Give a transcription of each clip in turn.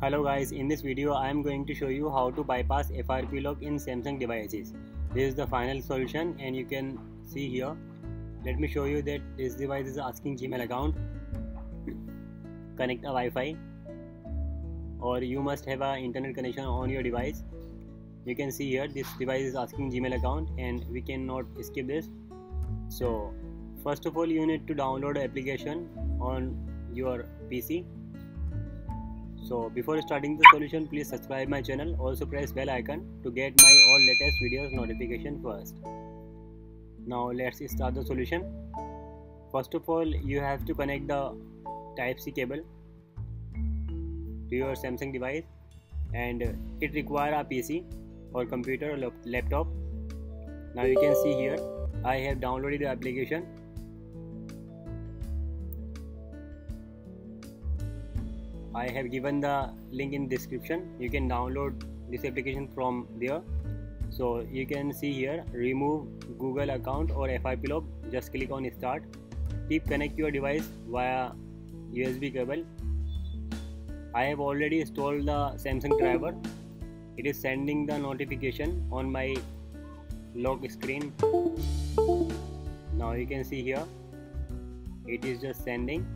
Hello guys, in this video I am going to show you how to bypass FRP lock in Samsung devices. This is the final solution and you can see here. Let me show you that this device is asking Gmail account, connect a Wi-Fi, or you must have an internet connection on your device. You can see here this device is asking Gmail account and we cannot skip this. So first of all you need to download an application on your PC. So before starting the solution, please subscribe my channel. Also press bell icon to get my all latest videos notification first. Now let's start the solution. First of all, you have to connect the Type-C cable to your Samsung device, and it requires a PC or computer or laptop. Now you can see here I have downloaded the application. I have given the link in description. You can download this application from there. So you can see here, remove Google account or FRP lock. Just click on start. Keep connect your device via USB cable. I have already installed the Samsung driver. It is sending the notification on my lock screen. Now you can see here, it is just sending.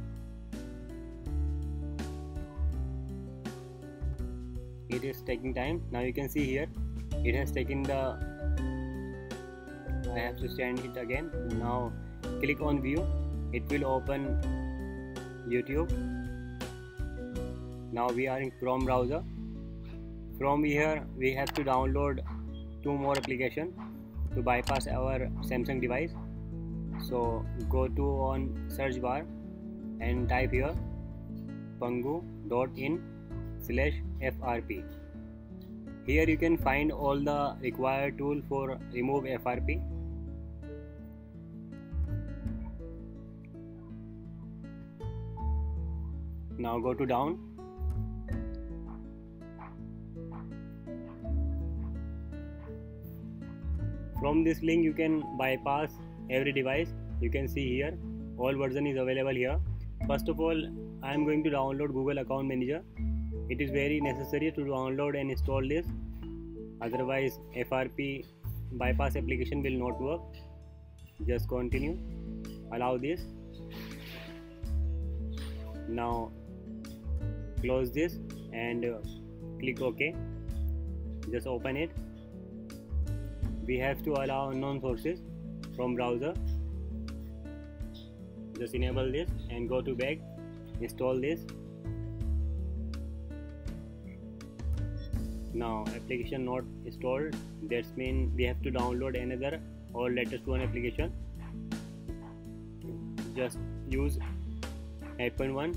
It is taking time. Now you can see here it has taken the, I have to send it again. Now click on view, it will open YouTube. Now we are in Chrome browser. From here we have to download two more applications to bypass our Samsung device. So go to on search bar and type here pangu.in/FRP. Here you can find all the required tool for remove FRP. Now go to down. From this link you can bypass every device. You can see here all version is available here. First of all, I am going to download Google Account Manager. It is very necessary to download and install this, otherwise FRP bypass application will not work. Just continue, allow this. Now close this and click OK. Just open it. We have to allow unknown sources from browser. Just enable this and go to back, install this. Now application not installed, that means we have to download another or latest one application. Just use 8.1.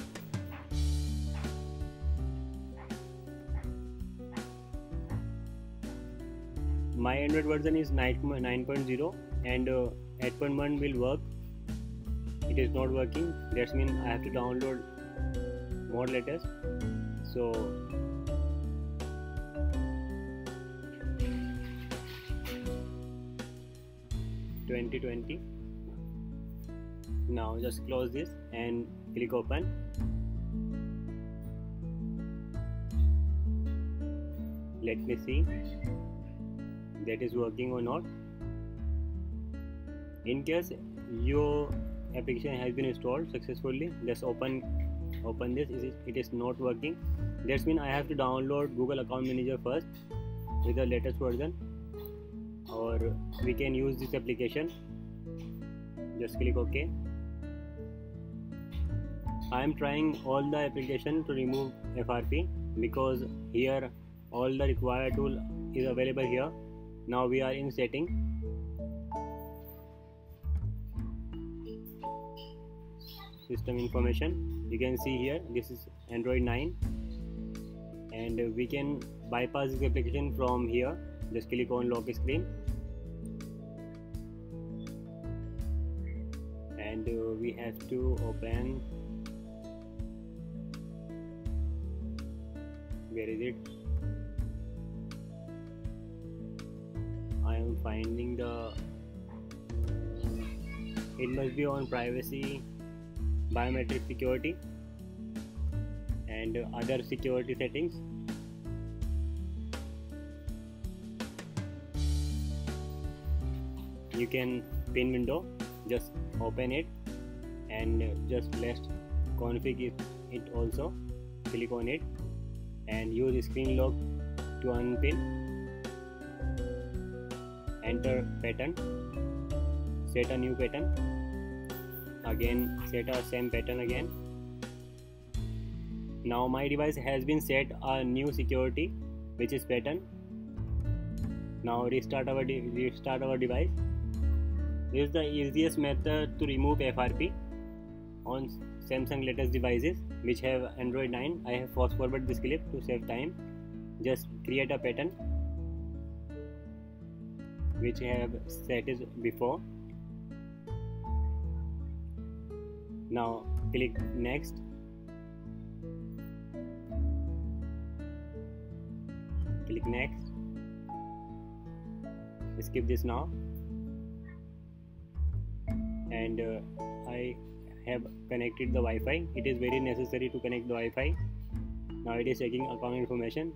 My Android version is 9.0 and 8.1 will work. It is not working, that means I have to download more latest. So 2020. Now just close this and click open. Let me see that is working or not. In case your application has been installed successfully, just open this. It is not working, that means I have to download Google Account Manager first with the latest version, or we can use this application. Just click OK. I am trying all the application to remove FRP because here all the required tool is available here. Now we are in setting. System information. You can see here this is Android 9 and we can bypass this application from here. Just click on lock screen and we have to open, where is it? I am finding the, it must be on privacy, biometric security, and other security settings. You can pin window, just open it and just let's configure it also. Click on it and use screen lock to unpin. Enter pattern, set a new pattern, again set a same pattern again. Now my device has been set a new security, which is pattern. Now restart our device. This is the easiest method to remove FRP on Samsung latest devices which have Android 9. I have fast forward this clip to save time. Just create a pattern which I have set it before. Now click next. Click next. Skip this now. And I have connected the Wi-Fi. It is very necessary to connect the Wi-Fi. Now it is checking account information.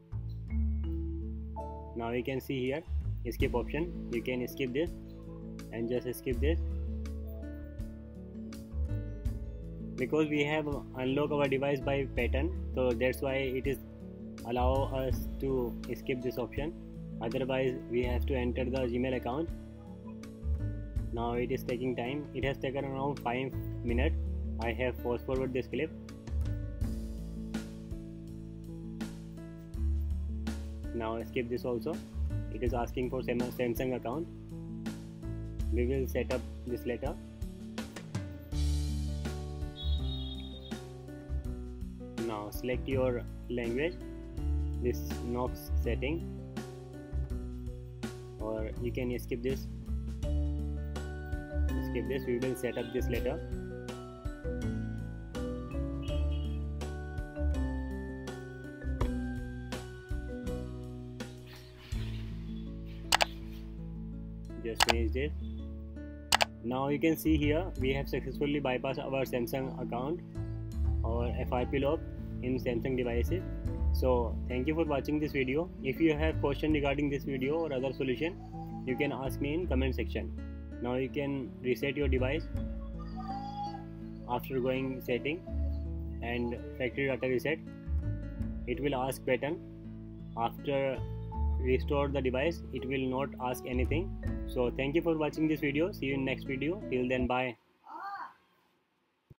Now you can see here skip option. You can skip this and just skip this, because we have unlocked our device by pattern, so that's why it is allow us to skip this option. Otherwise we have to enter the Gmail account. Now it is taking time. It has taken around 5 minutes. I have fast forward this clip. Now skip this also. It is asking for Samsung account. We will set up this later. Now select your language, this Knox setting, or you can skip this. Skip this. We will set up this later. Just finish this. Now you can see here we have successfully bypassed our Samsung account or FRP lock in Samsung devices. So thank you for watching this video. If you have question regarding this video or other solution, you can ask me in comment section. Now you can reset your device after going setting and factory data reset. It will ask pattern. After restore the device, it will not ask anything. So thank you for watching this video. See you in next video. Till then, bye.